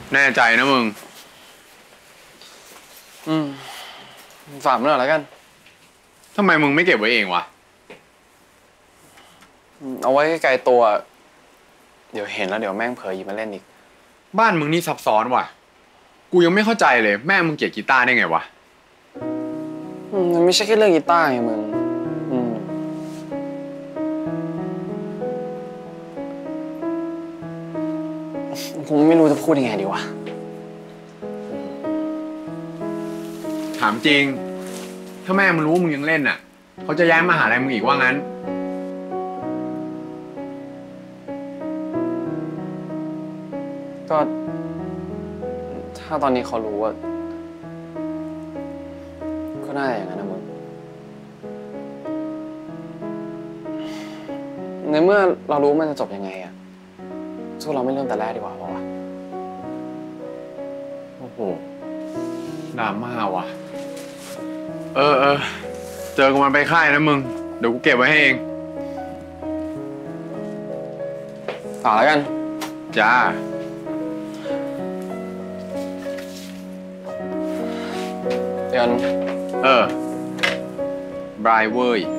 แน่ใจนะมึงฝากมันหน่อยแล้วกันทำไมมึงไม่เก็บไว้เองวะเอาไว้ไกลๆตัวเดี๋ยวเห็นแล้วเดี๋ยวแม่งเผลอหยิบมาเล่นอีกบ้านมึงนี่ซับซ้อนว่ะกูยังไม่เข้าใจเลยแม่มึงเกลียดกีตาร์ได้ไงวะมันไม่ใช่แค่เรื่องกีตาร์ไงมึงผมไม่รู้จะพูดยังไงดีวะถามจริงถ้าแม่มึงรู้ว่ามึงยังเล่นน่ะเขาจะย้ายมหาลัยมึงอีกว่างั้นก็ถ้าตอนนี้เขารู้ว่าก็น่าจะอย่างนั้นนะมึงในเมื่อเรารู้มันจะจบยังไงอะสู้เราไม่เริ่มแต่แรกดีกว่าเพราะว่าโอ้โหดราม่าว่ะเจอกันมันไปค่ายนะมึงเดี๋ยวกูเก็บไว้ให้เองต่อแล้วกันจ้าเดือนบรายเว้ย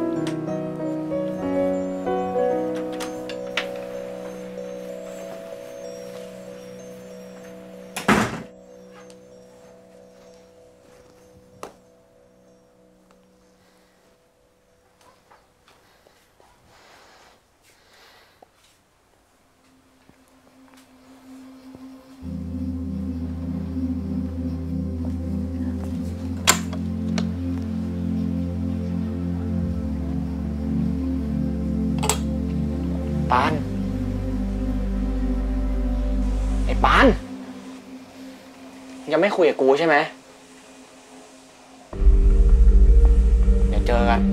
ปานไอ้ปานยังไม่คุยกับกูใช่ไหมเดี๋ยวเจอกัน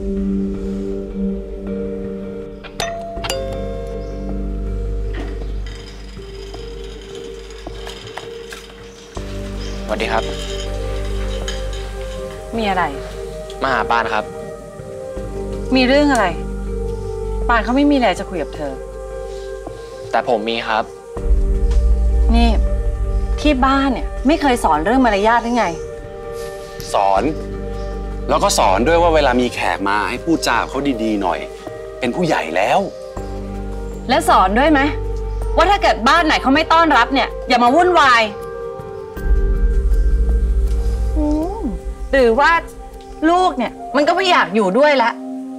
สวัสดีครับมีอะไรมาหาปานครับมีเรื่องอะไรปานเขาไม่มีอะไรจะคุยกับเธอแต่ผมมีครับนี่ที่บ้านเนี่ยไม่เคยสอนเรื่องมารยาทหรือไงสอนแล้วก็สอนด้วยว่าเวลามีแขกมาให้พูดจาเขาดีๆหน่อยเป็นผู้ใหญ่แล้วและสอนด้วยไหมว่าถ้าเกิดบ้านไหนเขาไม่ต้อนรับเนี่ยอย่ามาวุ่นวายหรือว่าลูกเนี่ยมันก็ไม่อยากอยู่ด้วยละ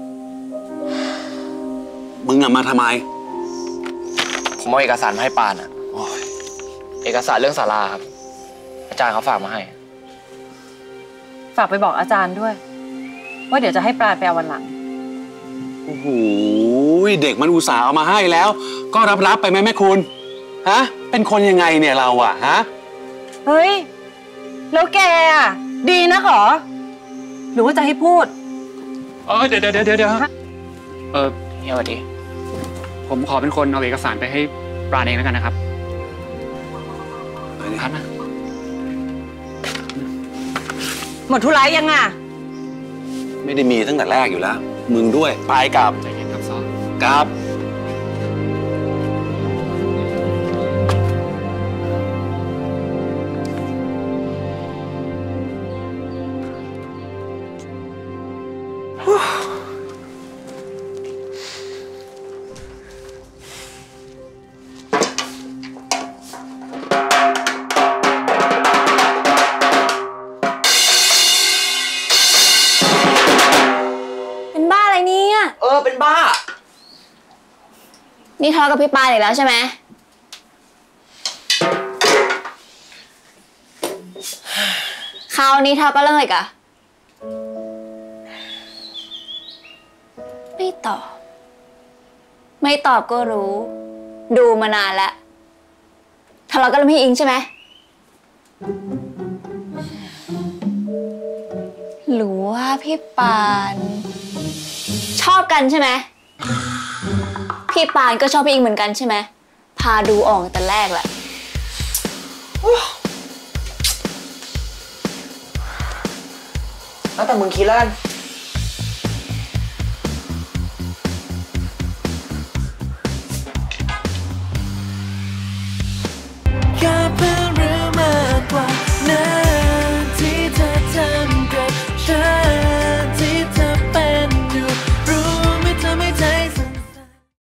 มึงอะมาทำไมผมเอาเอกสารมาให้ปานอะเอกสารเรื่องศาลาครับอาจารย์เขาฝากมาให้ฝากไปบอกอาจารย์ด้วยว่าเดี๋ยวจะให้ปราณไปเอาวันหลังโอ้โหเด็กมันอุตส่าห์เอามาให้แล้วก็รับไปไหมแม่คุณฮะเป็นคนยังไงเนี่ยเราอะฮะเฮ้ยแล้วแกอะดีนะขอหรือว่าจะให้พูดเดี๋ยวเฮียสวัสดีผมขอเป็นคนเอาเอกสารไปให้ปราณเองแล้วกันนะครับพัดนะหมดธุระยังอ่ะไม่ได้มีตั้งแต่แรกอยู่แล้วมึงด้วยไปกับใจเย็นครับซอกับเป็นบ้านี่ทะเลาะกับพี่ปานอีกแล้วใช่ไหมคราวนี้ทะเลาะก็เรื่องอะไรกันไม่ตอบก็รู้ดูมานานแล้วทะเลาะกันเรื่องพี่อิงใช่ไหมหรือว่าพี่ปานชอบกันใช่ไหมพี่ปานก็ชอบพี่อิงเหมือนกันใช่ไหมพาดูออกแต่แรกแหละแล้วแต่มึงคิดแล้วกัน